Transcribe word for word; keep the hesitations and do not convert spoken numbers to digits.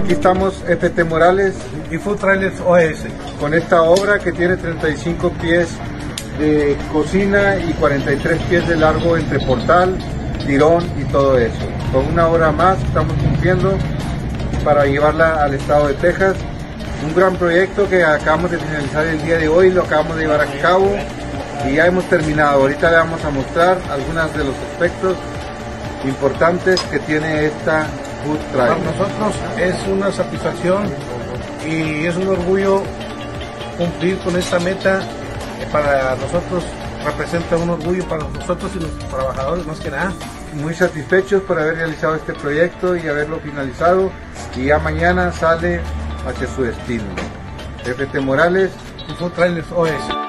Aquí estamos F T Morales y Food Trailers O S con esta obra que tiene treinta y cinco pies de cocina y cuarenta y tres pies de largo entre portal, tirón y todo eso. Con una hora más estamos cumpliendo para llevarla al estado de Texas. Un gran proyecto que acabamos de finalizar el día de hoy, lo acabamos de llevar a cabo y ya hemos terminado. Ahorita le vamos a mostrar algunos de los aspectos importantes que tiene esta Food Trailer. Para nosotros es una satisfacción y es un orgullo cumplir con esta meta. Para nosotros representa un orgullo para nosotros y los trabajadores más que nada. Muy satisfechos por haber realizado este proyecto y haberlo finalizado, y ya mañana sale hacia su destino. F T Morales y Food Trailers O S